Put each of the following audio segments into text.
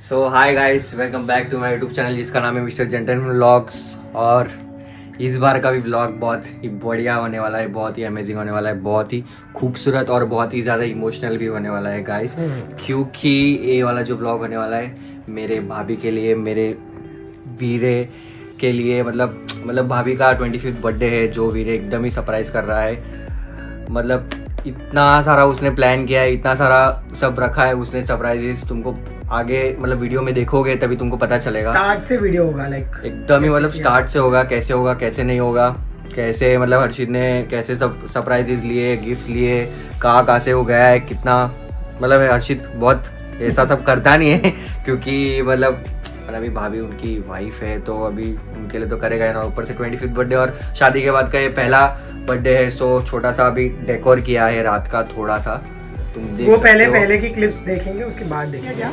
So hi guys, welcome back to my YouTube channel जिसका नाम है मिस्टर जेंटलमैन व्लॉग्स। और इस बार का भी व्लॉग बहुत ही बढ़िया होने वाला है, बहुत ही अमेजिंग होने वाला है, बहुत ही खूबसूरत और बहुत ही ज़्यादा इमोशनल भी होने वाला है गाइस। क्योंकि ये वाला जो व्लॉग होने वाला है मेरे भाभी के लिए, मेरे वीरे के लिए, मतलब भाभी का 25th बर्थडे है जो वीरे एकदम ही सरप्राइज कर रहा है। मतलब इतना सारा उसने प्लान किया है, इतना सारा सब रखा है उसने सरप्राइजेस। तुमको आगे मतलब वीडियो में देखोगे तभी तुमको पता चलेगा। स्टार्ट से वीडियो होगा लाइक एकदम ही मतलब स्टार्ट से होगा, कैसे नहीं होगा, कैसे मतलब हर्षित ने कैसे सब सरप्राइजेस लिए, गिफ्ट्स लिए, कहाँ से वो गया है, कितना मतलब हर्षित बहुत ऐसा सब करता नहीं है क्योंकि मतलब अभी भाभी उनकी वाइफ है तो अभी उनके लिए तो करेगा ना। ऊपर से 25th बर्थडे और शादी के बाद का ये पहला बर्थडे है, सो छोटा सा अभी डेकोर किया है रात का थोड़ा सा, तुम देख वो पहले की क्लिप्स देखेंगे उसके बाद देखेंगे क्या।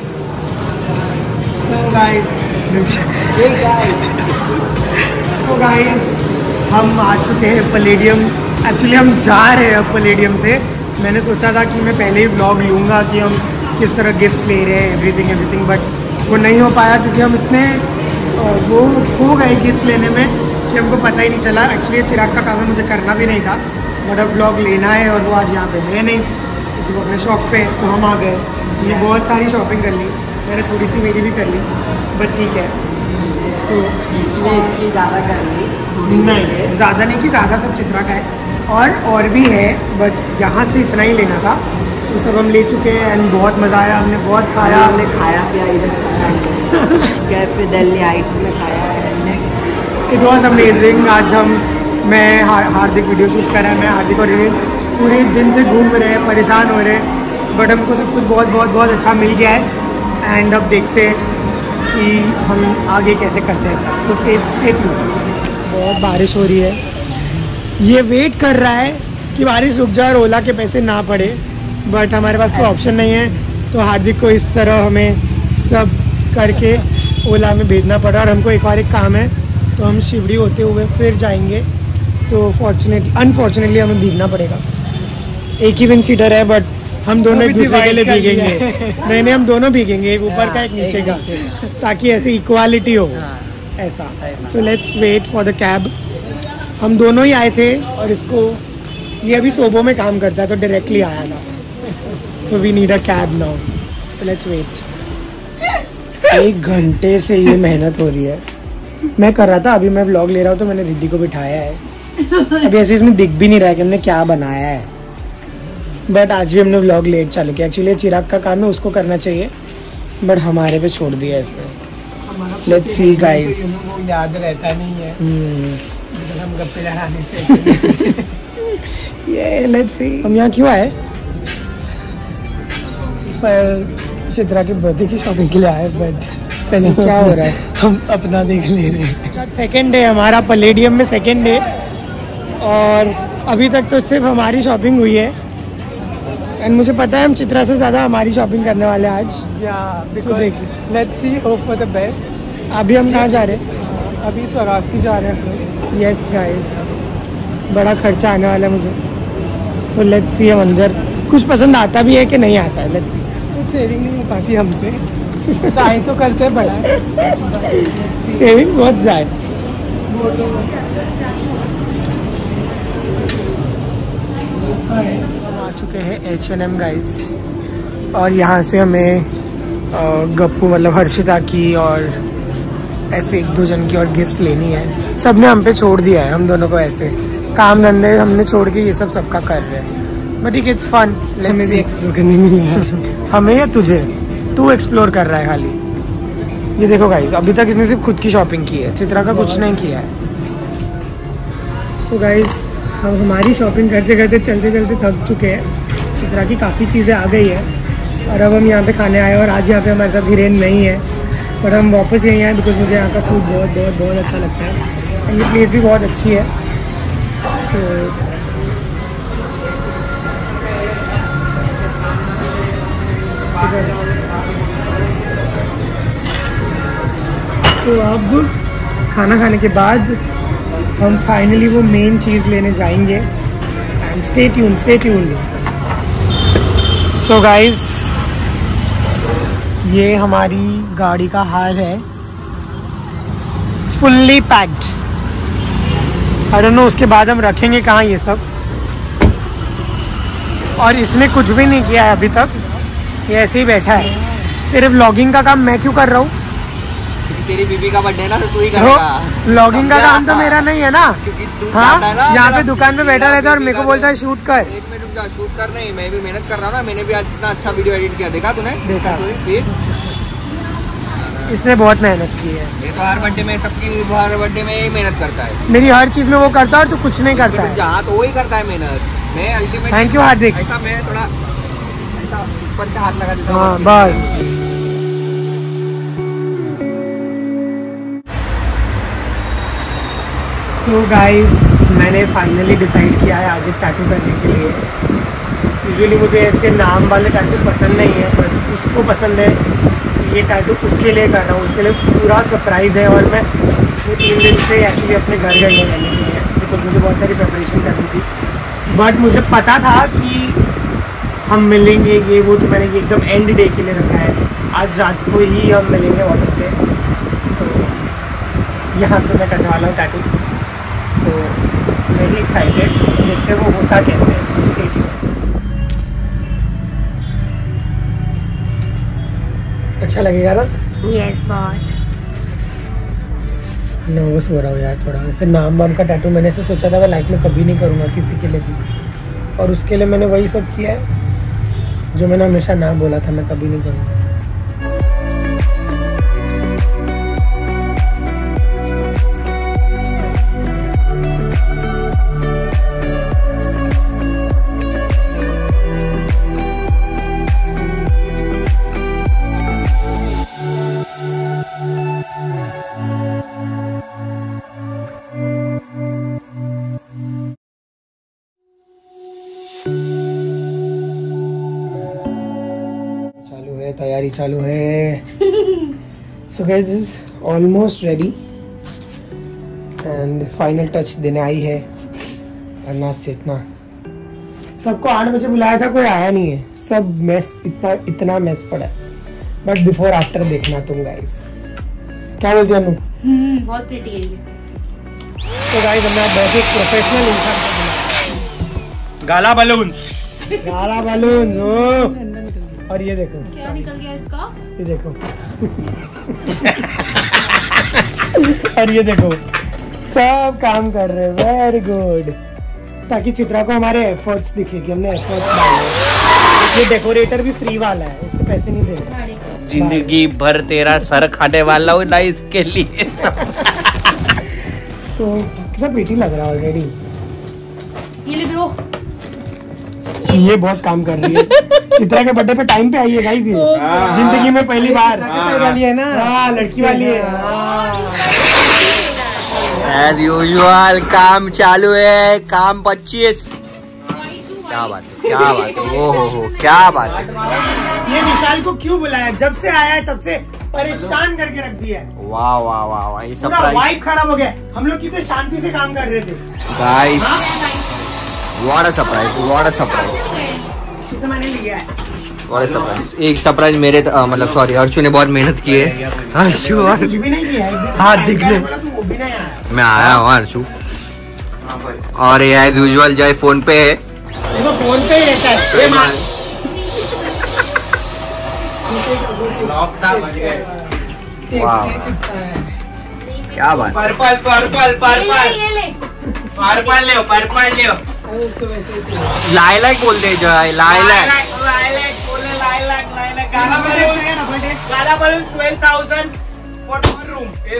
So guys, हम आ चुके हैं पैलेडियम। एक्चुअली हम जा रहे हैं अब पैलेडियम से। मैंने सोचा था कि मैं पहले ही व्लॉग लूँगा कि हम किस तरह गिफ्ट्स ले रहे हैं, एवरीथिंग, बट वो नहीं हो पाया क्योंकि हम इतने वो हो गए गिफ्ट लेने में कि हमको पता ही नहीं चला। एक्चुअली चिराग का काम है, मुझे करना भी नहीं था, बट अब व्लॉग लेना है और वो आज यहाँ पे है नहीं क्योंकि वो अपने शॉप पे है, तो हम आ गए। ये बहुत सारी शॉपिंग कर ली मैंने, थोड़ी सी मेरी भी कर ली, बट ठीक है। तो इसलिए ज़्यादा कर ली नहीं, ज़्यादा नहीं कि ज़्यादा सब चित्रा का है और भी है, बट यहाँ से इतना ही लेना था तो सब हम ले चुके हैं। एंड बहुत मज़ा आया, हमने बहुत खाया, हमने खाया पिया इधर कैफे दिल्ली हाइट्स में खाया है। It was amazing. आज मैं हार्दिक वीडियो शूट कर रहा है, मैं हार्दिक और रिवेल पूरे दिन से घूम रहे हैं, परेशान हो रहे हैं, बट हमको सब कुछ बहुत अच्छा मिल गया है। एंड अब देखते हैं कि हम आगे कैसे करते हैं सब। तो सेफ बहुत बारिश हो रही है, ये वेट कर रहा है कि बारिश रुक जाए और ओला के पैसे ना पड़े, बट हमारे पास कोई ऑप्शन नहीं है। तो हार्दिक को इस तरह हमें सब करके ओला में भेजना पड़ा। और हमको एक काम है, तो हम शिवड़ी होते हुए फिर जाएंगे, तो अनफॉर्चुनेटली हमें भीगना पड़ेगा। एक ही विंड शीटर है, बट हम दोनों एक दूसरे के लिए भीगेंगे। नहीं, हम दोनों भीगेंगे, एक ऊपर का एक नीचे का, ताकि ऐसे इक्वालिटी हो ऐसा। तो let's wait for the cab. हम दोनों ही आए थे और इसको ये अभी सोबो में काम करता है तो डायरेक्टली आया था, तो we need a cab now. So let's wait. 1 घंटे से ये मेहनत हो रही है, मैं कर रहा था, अभी मैं व्लॉग ले रहा हूँ तो मैंने रिद्धि को बिठाया है। अभी ऐसे इसमें दिख भी नहीं रहा है कि हमने क्या बनाया है, बट आज भी हमने व्लॉग लेट चालू किया। एक्चुअली चिराग का काम है, उसको करना चाहिए, बट हमारे पे छोड़ दिया इसने। लेट्स सी गाइस, वो याद रहता नहीं है हम गप्पे लड़ाने से। ये लेट्स सी हम यहाँ क्यों आए, पर चित्रा के बर्थडे की शॉपिंग के लिए आए, बट पहले क्या हो रहा है हम अपना देख ले रहे हैं। सेकेंड डे हमारा पैलेडियम में, सेकेंड डे, और अभी तक तो सिर्फ हमारी शॉपिंग हुई है। एंड मुझे पता है हम चित्रा से ज़्यादा हमारी शॉपिंग करने वाले हैं आज। सो देखिए, let's see, hope for the best. अभी हम कहाँ जा रहे हैं? अभी स्वराष्ट्र जा रहे हैं। यस गाइस, बड़ा खर्चा आने वाला है मुझे। सो लेट्स सी, हम अंदर कुछ पसंद आता भी है कि नहीं आता है, लेट्स सी। कुछ सेविंग नहीं हो पाती हमसे, ट्राई तो करते हैं बड़ा, सेविंग्स बहुत जाए। आ चुके हैं H&M गाइस, और यहाँ से हमें गप्पू मतलब हर्षिता की और ऐसे 1-2 जन की और गिफ्ट लेनी है। सब ने हम पे छोड़ दिया है, हम दोनों को ऐसे काम धंधे हमने छोड़ के ये सब सबका कर रहे हैं, बट इट्स फन। हमें भी एक्सप्लोर करने नहीं है। हमें या तुझे? तू एक्सप्लोर कर रहा है खाली। ये देखो गाइस, अभी तक इसने सिर्फ खुद की शॉपिंग की है, चित्रा का कुछ नहीं किया है। तो गाइस, हम हमारी शॉपिंग करते करते चलते थक चुके हैं। चित्रा की काफ़ी चीज़ें आ गई है और अब हम यहाँ पे खाने आए, और आज यहाँ पे हमारे साथ हिरेन नहीं है, पर हम वापस यहीं आए बिकॉज मुझे यहाँ का फूड बहुत अच्छा लगता है। एंड ये प्लेस भी बहुत अच्छी है। तो अब खाना खाने के बाद हम फाइनली वो मेन चीज़ लेने जाएंगे। And stay tuned. So guys, ये हमारी गाड़ी का हाल है, fully packed. I don't know उसके बाद हम रखेंगे कहाँ ये सब। और इसने कुछ भी नहीं किया है अभी तक, ये ऐसे ही बैठा है। तेरे व्लॉगिंग का काम मैं क्यों कर रहा हूँ? तेरी बीबी का बर्थडे ना, तो तू ही करेगा। व्लॉगिंग का काम तो मेरा नहीं है ना। हाँ, यहाँ पे दुकान पे बैठा रहता है और मेरे को बोलता है शूट कर। एक मिनट रुक जा, शूट कर नहीं, मैं भी मेहनत कर रहा हूँ ना। मैंने भी आज इतना अच्छा वीडियो एडिट किया, देखा तूने? देखा। फिर इसने बहुत मेहनत की है। ये तो हर बर्थडे में, सबकी हर बर्थडे में यही मेहनत करता है। मेरी हर चीज में वो करता है और तू कुछ नहीं करता है। जहाँ तो वही करता है मेहनत। मैं अल्टीमेट। थैंक यू हार्दिक। ऐसा मैं थोड़ा ऐसा ऊपर से हाथ लगा देता हूँ। हाँ बस। सो गाइस, मैंने फाइनली डिसाइड किया है आज एक टैटू करने के लिए। यूजुअली मुझे ऐसे नाम वाले टैटू पसंद नहीं है, पर उसको पसंद है। ये टैटू उसके लिए कर रहा हूँ, उसके लिए पूरा सरप्राइज़ है। और मैं 3 दिन से एक्चुअली अपने घर गई है रहने के लिए, बिकॉज मुझे बहुत सारी प्रिपरेशन करनी थी। बट मुझे पता था कि हम मिलेंगे, ये वो, तो मैंने ये एकदम एंड डे के लिए रखा है। आज रात को ही हम मिलेंगे वापस से। सो यहाँ पे मैं करने वाला हूँ टैटू। सो वेरी एक्साइटेड, देखते हैं वो होता कैसे है। So stay tuned. अच्छा लगेगा ना? यस, बहुत नर्वस हो रहा हूँ यार थोड़ा। ऐसे नाम वाम का टैटू मैंने ऐसे सोचा था मैं लाइफ में कभी नहीं करूँगा किसी के लिए भी, और उसके लिए मैंने वही सब किया है जो मैंने हमेशा ना बोला था मैं कभी नहीं करूँगा। तैयारी चालू है। So guys, this is almost ready and final touch देने आई है। अन्ना से इतना सबको 8 बजे बुलाया था, कोई आया नहीं है। सब मेस, इतना मेस पड़ा है। बट बिफोर आफ्टर देखना तुम गाइस। क्या बोलती है अनु? बहुत प्रिटी है ये। तो गाइस, हमने बहुत एक प्रोफेशनल इंसान गाला बलून्स। गाला बलून। और ये देखो क्या निकल गया इसका, ये देखो। और ये देखो, सब काम कर रहे हैं। Very good. ताकि चित्रा को हमारे एफर्ट्स दिखे कि हमने एफर्ट्स डाले। ये डेकोरेटर भी फ्री वाला है, उसको पैसे नहीं देने। जिंदगी भर तेरा सर खाने वाला हूँ ना इसके लिए। तो सब प्रीटी लग रहा है ऑलरेडी। ये ले ब्रो, ये बहुत काम कर रही है। चित्रा के बर्थडे पे टाइम पे आई है गाइस। ये जिंदगी में पहली बार वाली है ना। हाँ, लड़की वाली है। एज यूजुअल काम चालू है। काम 25। क्या बात है, क्या बात है, ओहो क्या बात है। ये विशाल को क्यों बुलाया? जब से आया है तब से परेशान करके रख दिया है। वाह वाह वाह वाह, ये पूरा वाइब खराब हो गया। हम लोग कितने शांति से काम कर रहे थे guys. What a surprise, what a surprise, मैंने लिया है। What a surprise. एक सरप्राइज मेरे मतलब सॉरी, अर्शु ने बहुत मेहनत की है। अर्शु कुछ भी नहीं किया है। हाँ दिखने मैं आया हूँ अर्शु। और ये एज यूजुअल जय फोन पे है। देखो फोन पे ही रहता है। वाह क्या बात। पर्पल पर्पल पर्पल पर्पल ले, पर्पल ले। लाइलैक बोलते हैं Jay, lilac. Gala balloon 12,000 for 1 room। ये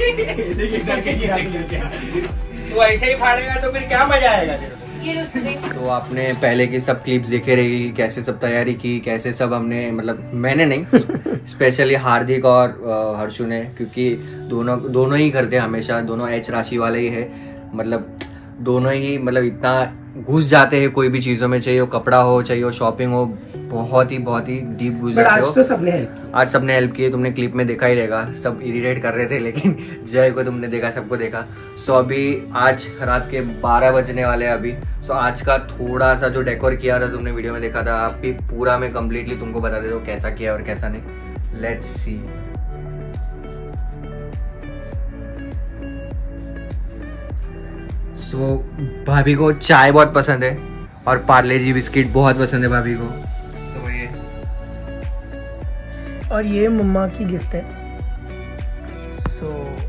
देख। तू ऐसे ही फाड़ेगा तो फिर क्या मजा आएगा तेरे को। तो आपने पहले की सब क्लिप्स देखे रहेगी, कैसे सब तैयारी की, कैसे सब हमने, मतलब मैंने नहीं, स्पेशली हार्दिक और हर्षु ने, क्योंकि दोनों ही करते हैं हमेशा। दोनों एच राशि वाले ही है, मतलब दोनों ही मतलब इतना घुस जाते हैं कोई भी चीजों में, चाहिए वो कपड़ा हो, चाहिए वो शॉपिंग हो, बहुत ही डीप घुस जाते हो। आज तो सबने हेल्प की। आज सबने हेल्प की, तुमने क्लिप में देखा ही रहेगा। सब इरिटेट कर रहे थे, लेकिन जय को तुमने देखा, सबको देखा। सो अभी आज रात के 12 बजने वाले हैं अभी। सो आज का थोड़ा सा जो डेकोर किया था तुमने वीडियो में देखा था, आप भी पूरा मैं कम्प्लीटली तुमको बता देता हूँ कैसा किया और कैसा नहीं। Let's see. सो भाभी को चाय बहुत पसंद है और पार्ले जी बिस्किट बहुत पसंद है भाभी को। सो ये और ये मम्मा की गिफ्ट है। सो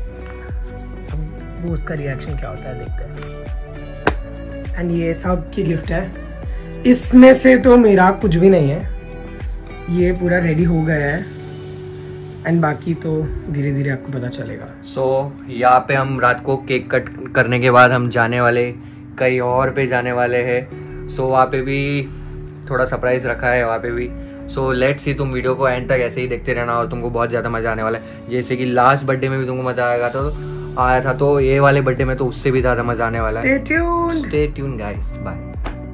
वो उसका रिएक्शन क्या होता है देखते हैं। एंड ये सब की गिफ्ट है। इसमें से तो मेरा कुछ भी नहीं है, ये पूरा रेडी हो गया है एंड बाकी तो धीरे धीरे आपको पता चलेगा। सो यहाँ पे हम रात को केक कट करने के बाद हम जाने वाले कहीं और पे जाने वाले हैं। सो वहाँ पे भी थोड़ा सरप्राइज रखा है वहाँ पे भी। सो लेट्स सी, तुम वीडियो को एंड तक ऐसे ही देखते रहना और तुमको बहुत ज़्यादा मज़ा आने वाला है। जैसे कि लास्ट बर्थडे में भी तुमको मज़ा आया था तो ये वाले बर्थडे में तो उससे भी ज़्यादा मज़ा आने वाला है। Stay tuned guys, bye.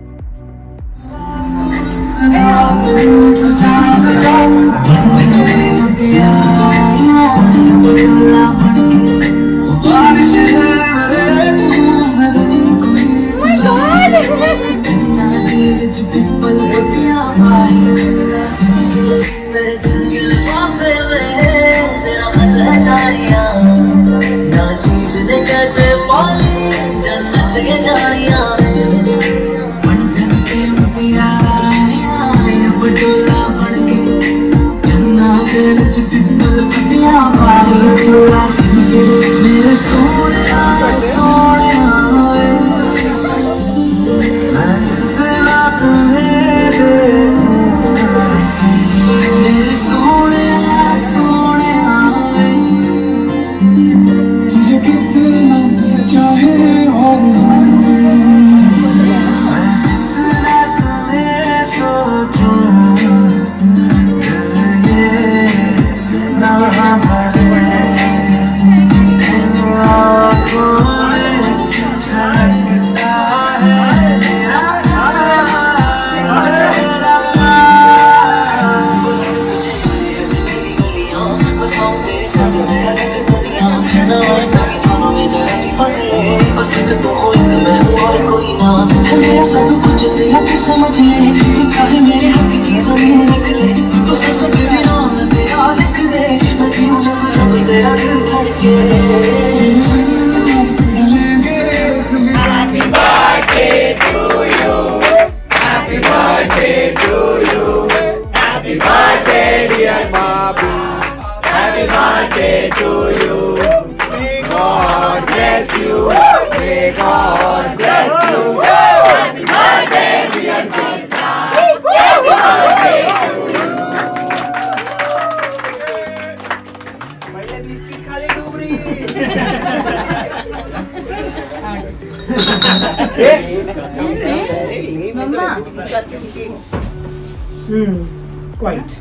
Quite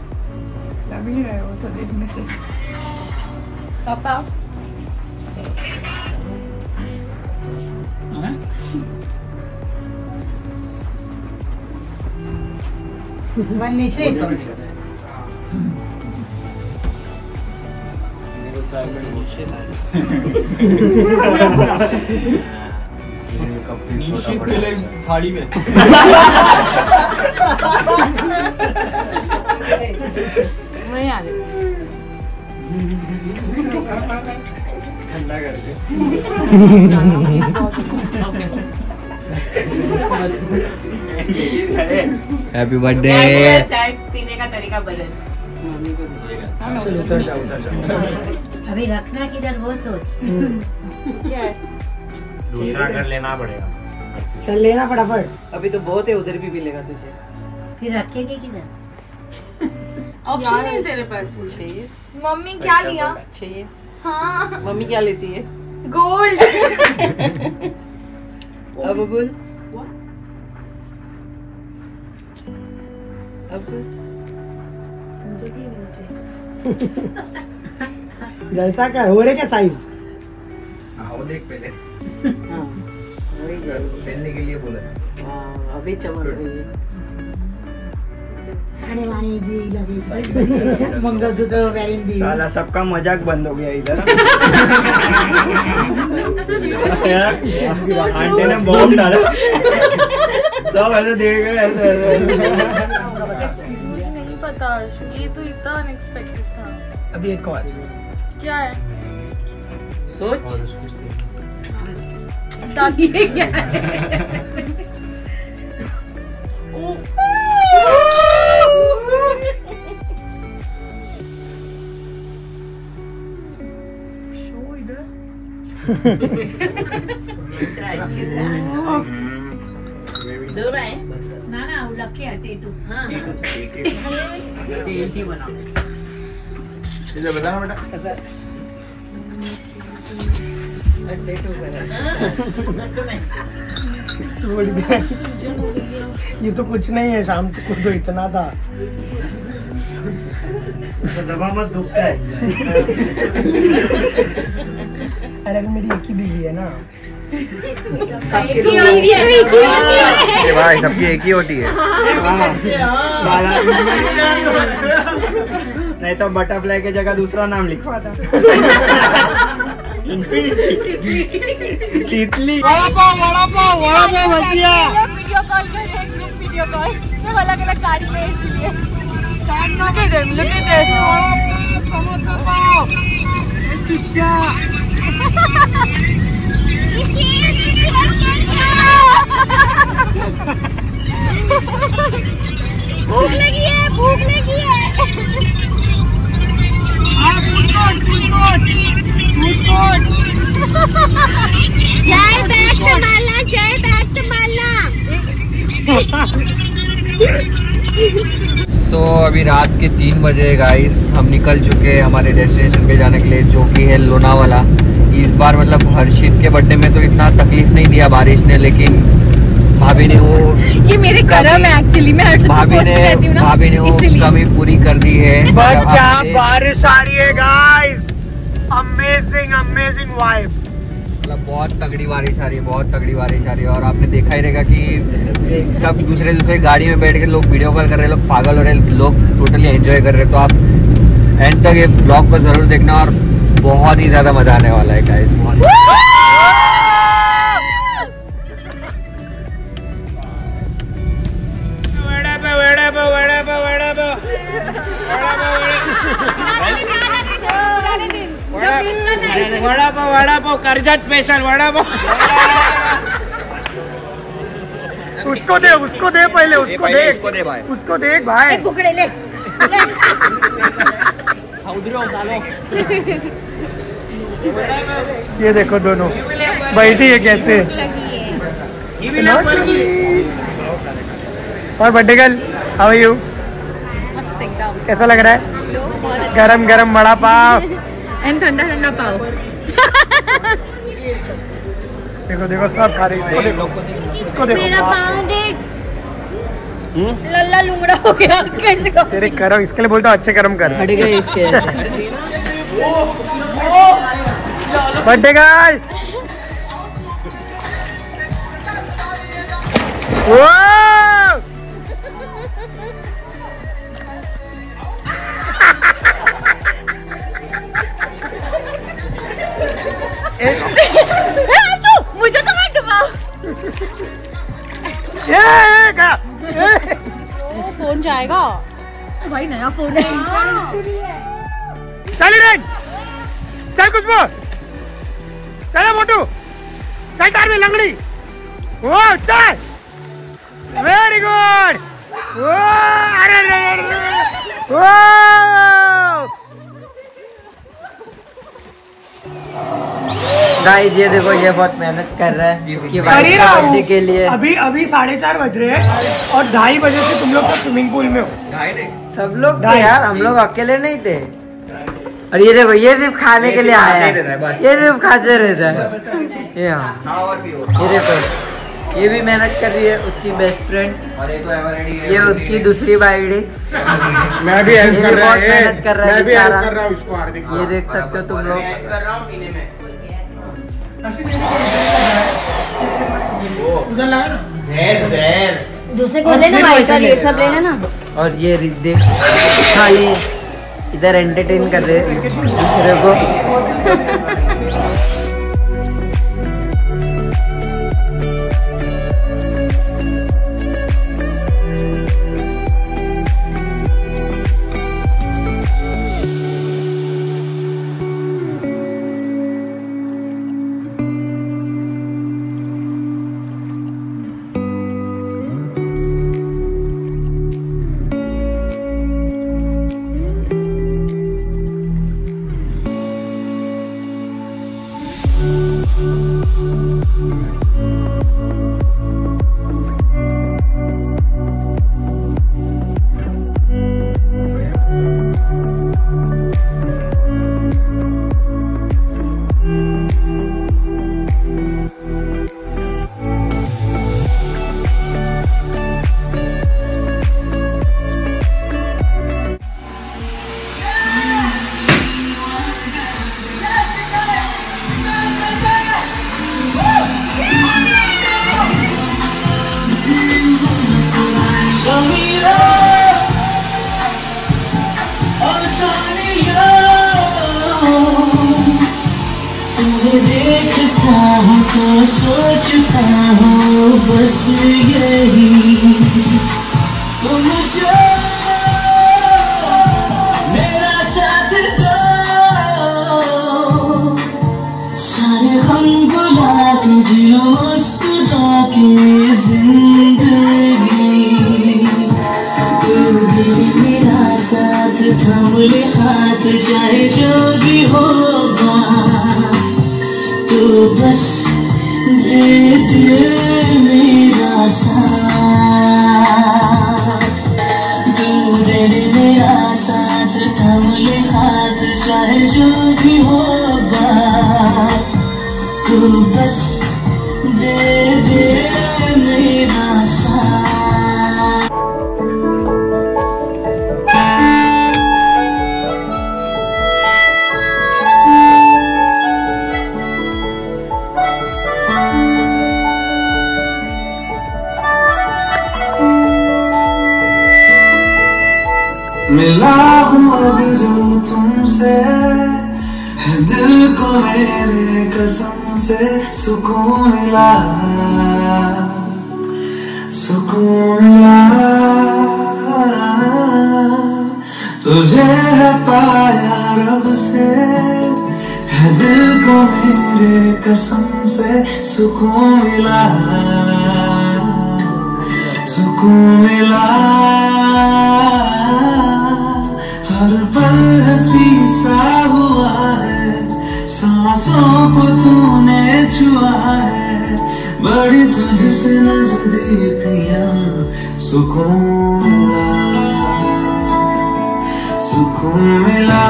लग ही रहा है वो तो देखने से। पापा नीचे थाली में वहीं आ गए। ठंडा करके हैप्पी बर्थडे। चाय पीने का तरीका बदल। चलो उतर जाओ उतर जाओ। अभी रखना किधर वो सोच। क्या है? दूसरा कर लेना पड़ेगा। चल लेना फटाफट। अभी तो बहुत है, उधर भी मिलेगा तुझे। फिर रखेगी किधर? ऑप्शन नहीं तेरे पास। चाहिए मम्मी क्या लिया? चाहिए। हाँ मम्मी क्या लेती है? गोल्ड। अब बोल। अब जलसा क्या हो रहे क्या साइज? वो देख पहले हाँ वही पहनने के लिए बोला था। हाँ अभी चमक रही है। साला सबका मजाक बंद हो गया इधर। आंटी ने बॉम्ब डाला, सब ऐसे देख रहे ऐसे। मुझे नहीं पता, ये तो इतना अनएक्सपेक्टेड था। अभी एक और। क्या है? सोच। ये क्या है? दो रहे ना ना लकी है टेटू। हाँ टेटी बना इसे बताना बेटा ये तो कुछ नहीं है, शाम को तो इतना था। दबा मत, दुखता है। अरे अभी मेरी एक ही बीवी है ना। भाई सबकी एक ही होती है। नहीं तो बटरफ्लाई की जगह दूसरा नाम लिखवा था। तितली। वीडियो कॉल कर रहे हैं, ग्रुप वीडियो कॉल सब अलग अलग गाड़ी में, इसलिए समोसा पाव भूख लगी है, भूख लगी है। जय बैग संभालना, जय बैग संभालना। तो अभी रात के 3 बजे गाइस, हम निकल चुके हैं हमारे डेस्टिनेशन पे जाने के लिए, जो कि है लोनावाला। इस बार मतलब हर्षित के बर्थडे में तो इतना तकलीफ नहीं दिया बारिश ने, लेकिन भाभी ने वो, ये मेरे करम है एक्चुअली, मैं हर्षित को पोस्ट करती हूँ ना, भाभी ने वो कमी पूरी कर दी है। बट क्या बारिश आ रही है गाइस, अमेजिंग अमेजिंग वाइब। मतलब बहुत तगड़ी बारिश आ रही है, बहुत तगड़ी बारिश आ रही है। और आपने देखा ही रहेगा कि सब दूसरे गाड़ी में बैठ के लोग वीडियो कॉल कर रहे हैं, लोग पागल हो रहे हैं, लोग टोटली एंजॉय कर रहे हैं। तो आप एंड तक ये ब्लॉग को जरूर देखना और बहुत ही ज्यादा मजा आने वाला है गाइस। वड़ा पाव करजत स्पेशल वड़ा पाव। उसको दे पहले, उसको दे भाई, उसको देख भाई। पकड़े ले। ये देखो दोनों बैठी है कैसे। और birthday girl, how are you? मस्त एकदम, कैसा लग रहा है? लो बहुत अच्छा। गरम गरम वड़ा पाव एंड ठंडा ठंडा पाव। देखो देखो सब खा रही है, इसको देखो मेरा पाव देख, लल्ला लुंगड़ा हो गया। कैसे को तेरे करम, इसके लिए बोलता हूँ अच्छे कर्म कर। हट गए इसके। बर्थडे गर्ल, मुझे तो मत डुबाओ। फोन जाएगा तो भाई, नया फोन है। चल रेंज, चल कुछ बोल, चलो मोटू, चल तार में लंगड़ी। वो चल, वेरी गुड। वो अरे वो गाइस ये देखो, ये बहुत मेहनत कर रहा है इसकी कर ही रहा हूँ के लिए। अभी 4:30 बज रहे हैं और 2:30 बजे से तुम लोग तो स्विमिंग पूल में हो। सब लोग तो यार, हम लोग अकेले नहीं थे। और ये देखो, ये सिर्फ खाने के लिए आया है, ये सिर्फ खाते रहता है। ये देखो, ये भी मेहनत कर रही है, उसकी बेस्ट फ्रेंड, ये उसकी दूसरी बाइडी। मैं भी हेल्प कर रहा है, मेहनत कर रहा है मैं भी हेल्प बेचारा। कर रहा हूँ उसको। हार्दिक ये देख सकते हो तुम लोग। उधर लगा ना, दूसरे को लेना भाई सर, ये सब लेना ना। और ये देख, खाली इधर एंटरटेन कर रहे हैं दूसरे को। हूँ तो सोचता हूँ बस यही, तुम जो मेरा साथ दो, सारे हम बुला के जियो मुस्कुरा के जिंदगी, तू भी मेरा साथ थाम ले हाथ, चाहे जो भी होगा तू बस दे दे मेरा साथ, तू दे दे मेरा साथ, थाम ले हाथ, चाहे जो भी होगा तू बस दे दे मेरा साथ। मिला हूँ अब जो तुमसे, है दिल को मेरे कसम से सुकून मिला, सुकून मिला, तुझे है पाया रब से, है दिल को मेरे कसम से सुकून मिला, सुकून मिला, हर पल हंसी सा हुआ है, सांसों को तूने छुआ है, बड़ी तुझसे नजदीकियां, सुकून मिला, सुकून मिला,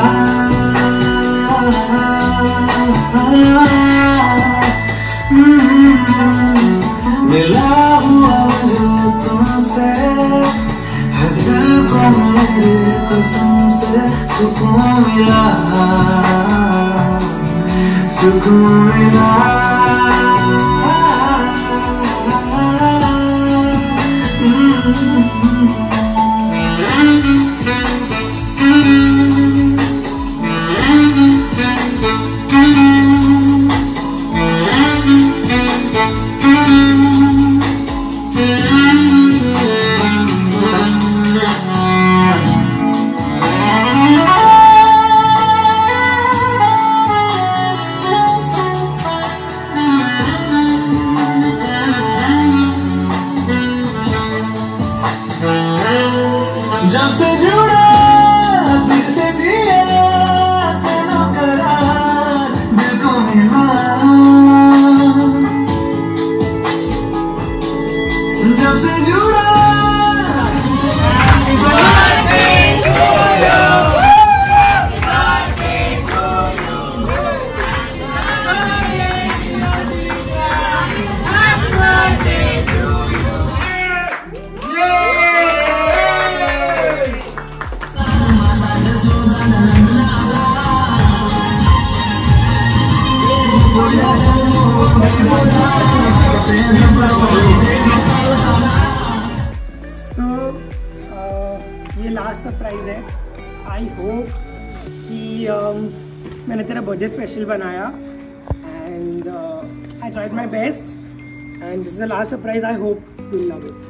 मिला हुआ जो तुमसे, है दिल को मेरे कसम से सुकून मिला, सुकून मिला, जब से जुड़ा तुझसे जिया, चलो करार दिल को मिला, जब से जुड़ा ये लास्ट सरप्राइज़ है। आई होप कि मैंने तेरा बर्थडे स्पेशल बनाया and I tried my best and this is the last surprise. I hope you love it.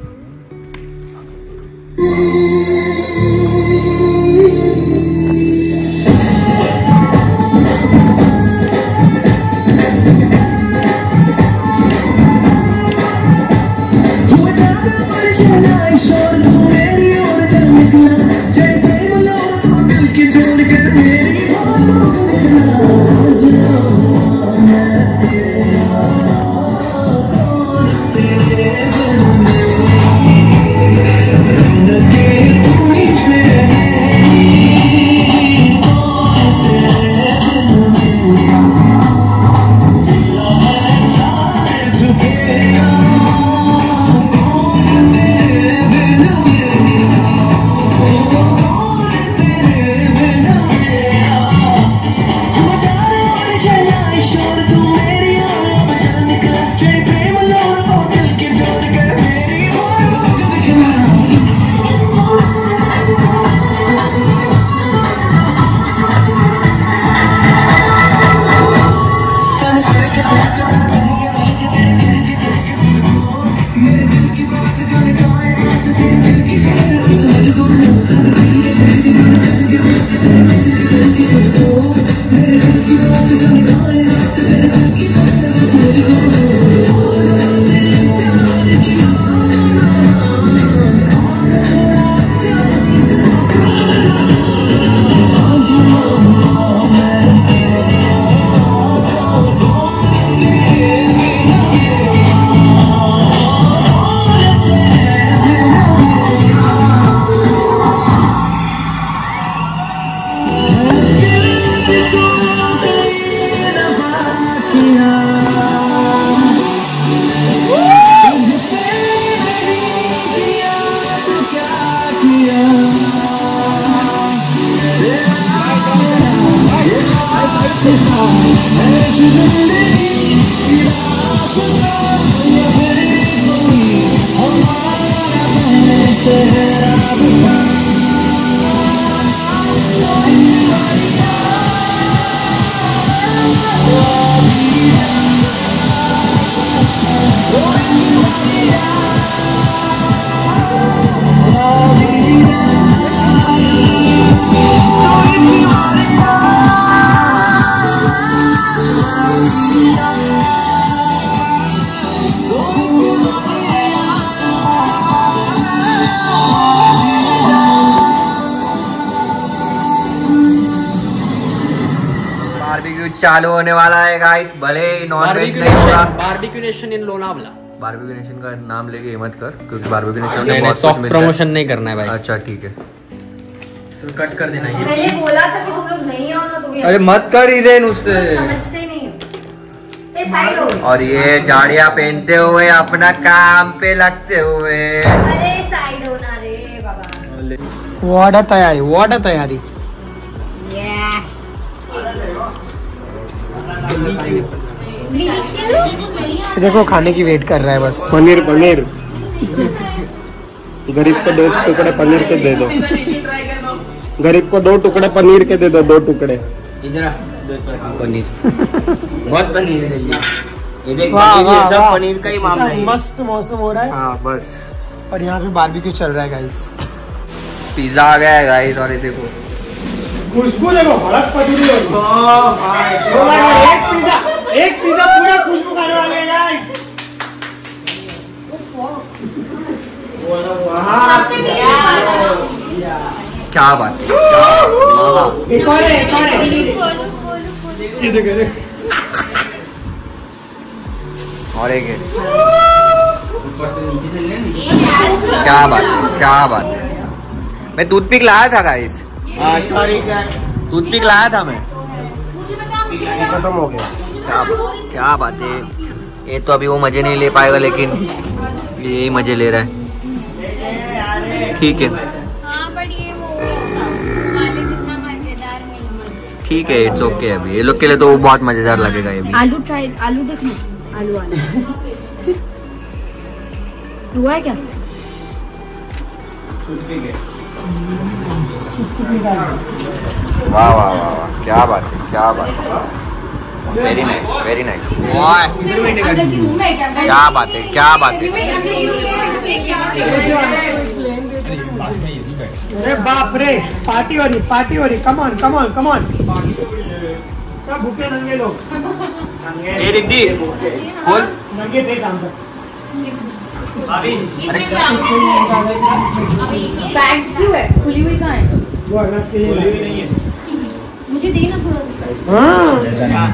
चालू होने वाला है गाइस, भले नॉन वेज नहीं होगा। Barbeque Nation in Lonavala. Barbeque Nation का नाम लेके मत कर, क्योंकि बारबेक्यू नेशन में नहीं, बहुत कुछ सॉफ्ट मिलता है। प्रमोशन नहीं करना है भाई। अच्छा ठीक है, कट कर देना ये। मैंने बोला था कि तुम लोग नहीं आओ ना, तो ये अरे मत कर इरेन उससे। समझते ही नहीं हो। ये साइड हो। और ये झाड़ियाँ पहनते हुए अपना काम पे लगते हुए। अरे साइड हो ना रे बाबा। वाड़ा तैयारी, वाड़ा तैयारी। देखो खाने की वेट कर रहा है बस। पनीर पनीर गरीब को 2 टुकड़े पनीर के दे दो। गरीब को 2 टुकड़े पनीर के दे दो, 2 टुकड़े। इधर पनीर बहुत पनीर है ये देख, वाह, पनीर, ये वाह, सब वाह। पनीर का ही मामला है। मस्त मौसम हो रहा है। हाँ बस। और यहाँ पे बारबेक्यू चल रहा है गाइस। पिज्जा आ गया है गाइस, और ये देखो खुशबू देखो, भड़क पतीली हो रही। एक पिज्जा पूरा खुशबू खाने वाले हैं गाइस। क्या बात है, एक और है, एक और है। ये देखो, देखो। और एक है। क्या बात है, क्या बात है। मैं टूथपिक लाया था गाइस, टूथपिक लाया था मैं। खत्म हो गया। क्या बात है। ये तो अभी वो मजे नहीं ले पाएगा, लेकिन यही मजे ले रहा है। ठीक है ठीक है, इट्स ओके। अभी ये लोग के लिए तो बहुत मजेदार लगेगा ये भी। आलू ट्राई, आलू देख लो, आलू आलू हुआ है क्या? वाह वाह वाह वाह, क्या बात है, क्या बात है। Very nice, very nice. क्या बात है, क्या बात है। अरे बाप रे, पार्टी हो रही, पार्टी हो रही। Come on, come on, come on. सब भूखे नंगे लोग। ये रिद्धि खोल। नंगे थे शाम तक। बैग क्यों है? खुली हुई कहाँ है? वो अनाज के लिए नहीं है। मुझे देना थोड़ा। हाँ।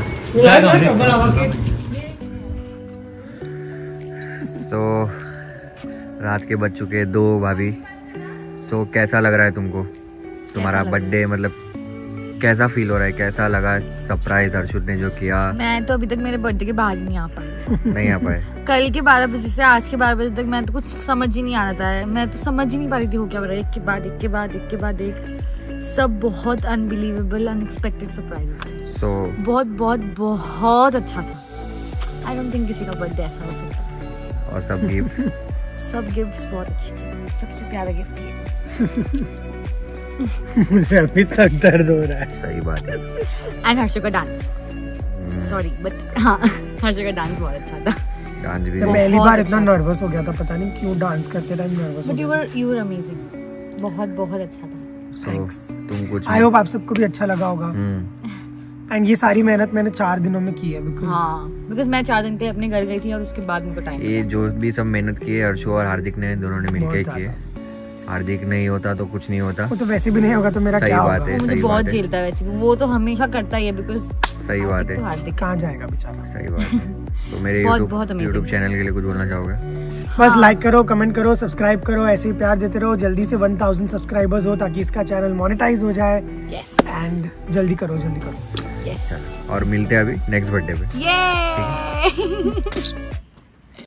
सो रात के बज चुके 2 भाभी। सो कैसा लग रहा है तुमको तुम्हारा बर्थडे? मतलब कैसा फील हो रहा है, कैसा लगा सरप्राइज हर्षुत ने जो किया? मैं तो अभी तक मेरे बर्थडे के बाद ही नहीं आ पाई। नहीं आ पाए? कल के 12 बजे से आज के 12 बजे तक मैं तो कुछ समझ ही नहीं आ रहा था। मैं तो समझ ही नहीं पा रही थी हो क्या हो रहा है। एक के बाद एक के बाद एक के बाद एक, सब बहुत अनबिलीवेबल अनएक्सपेक्टेड सरप्राइजेस थे। सो बहुत बहुत बहुत अच्छा था। आई डोंट थिंक किसी का बर्थडे ऐसा हो सकता। और सब गिफ्ट सब गिफ्ट्स बहुत अच्छे थे। सबसे प्यारा गिफ्ट ये। मुझे अभी तक दर्द हो रहा है। सही बात है। एंड हर्षो का डांस, सॉरी बट हाँ, हर्षो का डांस बहुत अच्छा था। डांस भी मैं पहली बार इतना नर्वस हो गया था, पता नहीं क्यों डांस करते टाइम नर्वस हो बट गया। You were amazing. बहुत बहुत अच्छा था। सो तुम कुछ आई होप आप सबको भी अच्छा लगा होगा। एंड ये सारी मेहनत मैंने 4 दिनों में की है बिकॉज मैं 4 दिन पे अपने घर गई थी और उसके बाद मेरे को टाइम ये जो भी सब मेहनत की है अर्शु और हार्दिक ने दोनों ने मिलकर की है। हार्दिक नहीं होता तो कुछ नहीं होता। वो तो वैसे भी नहीं होगा तो मेरा क्या होगा। मुझे बहुत झेलता है वैसे भी, वो तो हमेशा करता ही है बिकॉज सही बात है। हार्दिक कहाँ जाएगा बेचारा। सही बात है। तो मेरे YouTube चैनल के लिए कुछ बोलना चाहोगे? बस लाइक करो, कमेंट करो, सब्सक्राइब करो, ऐसे ही प्यार देते रहो। जल्दी से 1000 सब्सक्राइबर्स हो ताकि इसका चैनल मोनेटाइज हो जाए। एंड जल्दी करो। और मिलते हैं अभी नेक्स्ट बर्थडे पे।